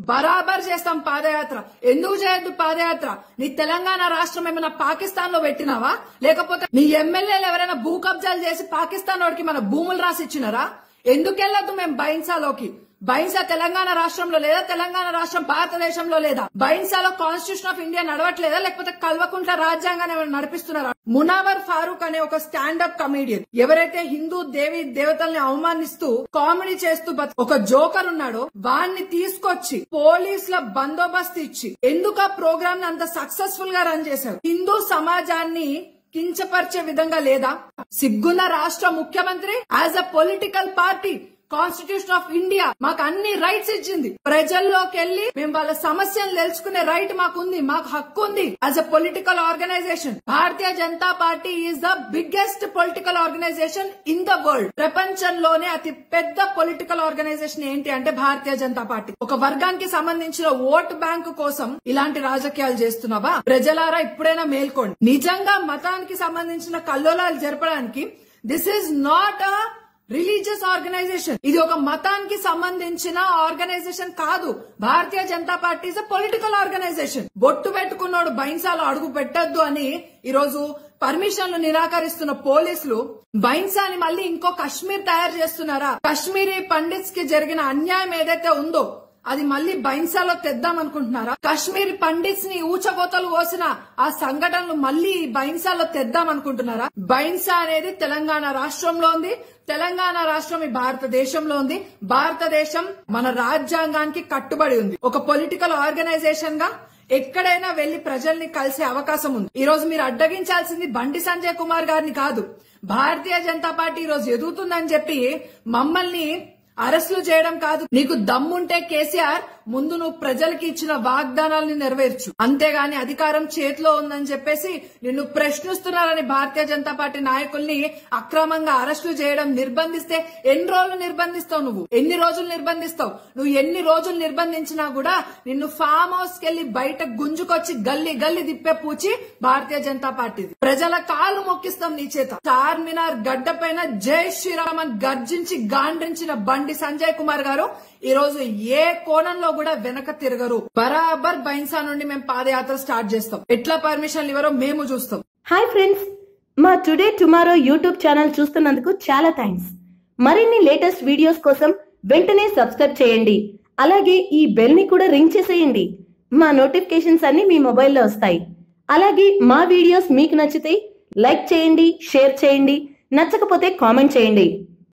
బరాబర్ చేస్తాం పాదయాత్ర. ఎందుకు చేయొద్దు పాదయాత్ర? నీ తెలంగాణ రాష్ట్రం ఏమైనా పాకిస్తాన్ లో పెట్టినావా? లేకపోతే నీ ఎమ్మెల్యేలు ఎవరైనా భూ కబ్జాలు చేసి పాకిస్తాన్ వాడికి మన భూములు రాసి ఇచ్చినారా? ఎందుకు వెళ్ళొద్దు మేము బైన్సాలోకి? బైన్సా తెలంగాణ రాష్ట్రంలో లేదా? తెలంగాణ రాష్ట్రం భారతదేశంలో లేదా? బైన్సాలో కాన్స్టిట్యూషన్ ఆఫ్ ఇండియా నడవట్లేదా? లేకపోతే కల్వకుంట్ల రాజ్యాంగాన్ని ఏమైనా నడిపిస్తున్నారా? మునావర్ ఫారూక్ అనే ఒక స్టాండప్ కమీడియన్ ఎవరైతే హిందూ దేవి దేవతల్ని అవమానిస్తూ కామెడీ చేస్తూ ఒక జోకర్ ఉన్నాడో వాణ్ణి తీసుకొచ్చి పోలీసుల బందోబస్తు ఇచ్చి ఎందుకు ఆ ప్రోగ్రామ్ ని అంత సక్సెస్ఫుల్ గా రన్ చేశారు? హిందూ సమాజాన్ని కించపరిచే విధంగా లేదా? సిగ్గున్న రాష్ట్ర ముఖ్యమంత్రి as a political party constitution of India మాకు అన్ని రైట్స్ ఇచ్చింది. ప్రజల్లోకి వెళ్లి మేము వాళ్ళ సమస్యలు తెలుసుకునే రైట్ మాకుంది, మాకు హక్కు ఉంది. As a political organisation Bharatiya Janata party is the biggest political organisation in the world. ప్రపంచంలోనే అతి పెద్ద పొలిటికల్ ఆర్గనైజేషన్ ఏంటి అంటే భారతీయ జనతా పార్టీ. ఒక వర్గానికి సంబంధించిన ఓట్ బ్యాంకు కోసం ఇలాంటి రాజకీయాలు చేస్తున్నావా? ప్రజలారా ఇప్పుడైనా మేల్కోండి. నిజంగా మతానికి సంబంధించిన కల్లోలాలు జరపడానికి this is not a religious organisation. ఇది ఒక మతానికి సంబంధించిన ఆర్గనైజేషన్ కాదు. Bharatiya Janata party is a political organisation. బొట్టు పెట్టుకున్నాడు బైన్సాలో అడుగు పెట్టద్దు అని ఈరోజు పర్మిషన్లు నిరాకరిస్తున్న పోలీసులు బైన్సాని మళ్ళీ ఇంకో కశ్మీర్ తయారు చేస్తున్నారా? కశ్మీరీ పండిట్స్ కి జరిగిన అన్యాయం ఏదైతే ఉందో అది మళ్ళీ బైన్సాలో తెద్దాం అనుకుంటున్నారా? కశ్మీర్ పండిట్స్ ని ఊచకోతలు కోసిన ఆ సంఘటనలు మళ్ళీ బైన్సాలో తెద్దాం అనుకుంటున్నారా? బైన్సా అనేది తెలంగాణ రాష్ట్రంలో ఉంది. తెలంగాణ రాష్ట్రం ఈ భారతదేశంలో ఉంది. భారతదేశం మన రాజ్యాంగానికి కట్టుబడి ఉంది. ఒక పొలిటికల్ ఆర్గనైజేషన్ గా ఎక్కడైనా వెళ్లి ప్రజల్ని కలిసే అవకాశం ఉంది. ఈ రోజు మీరు అడ్డగించాల్సింది బండి సంజయ్ కుమార్ గారిని కాదు. భారతీయ జనతా పార్టీ ఈ రోజు ఎదుగుతుందని చెప్పి మమ్మల్ని అరెస్టులు చేయడం కాదు. నీకు దమ్ముంటే కేసీఆర్ ముందు నువ్వు ప్రజలకి ఇచ్చిన వాగ్దానాలను నెరవేర్చు. అంతేగాని అధికారం చేతిలో ఉందని చెప్పేసి నిన్ను ప్రశ్నిస్తున్నారని భారతీయ జనతా పార్టీ నాయకుల్ని అక్రమంగా అరెస్టులు చేయడం నిర్బంధిస్తే ఎన్ని రోజులు నిర్బంధిస్తావు? నువ్వు ఎన్ని రోజులు నిర్బంధిస్తావు? నువ్వు ఎన్ని రోజులు నిర్బంధించినా కూడా నిన్ను ఫామ్ హౌస్ కెళ్లి బయట గుంజుకొచ్చి గల్లీ గల్లీ తిప్పే పూచి భారతీయ జనతా పార్టీ. ప్రజల కాలు మొక్కిస్తాం నీ చేత. చార్మినార్ గడ్డ పైన జై శ్రీరామ్ అని గర్జించి గాండ్రించిన బండి సంజయ్ కుమార్ గారు ఈ రోజు ఏ కోణంలో కూడా వెనక తిరగరు. బరాబర్ బైన్సా నుండి మేము పాదయాత్ర స్టార్ట్ చేస్తాం. ఎట్లా పర్మిషన్లు ఇవ్వరో మేము చూస్తాం. హాయ్ ఫ్రెండ్స్, మా టుడే టుమారో యూట్యూబ్ ఛానల్ చూస్తున్నందుకు చాలా థ్యాంక్స్. మరిన్ని లేటెస్ట్ వీడియోస్ కోసం వెంటనే సబ్స్క్రైబ్ చేయండి. అలాగే ఈ బెల్ ని కూడా రింగ్ చేసేయండి. మా నోటిఫికేషన్స్ అన్ని మీ మొబైల్లో వస్తాయి. అలాగే మా వీడియోస్ మీకు నచ్చితే లైక్ చేయండి, షేర్ చేయండి, నచ్చకపోతే కామెంట్ చేయండి.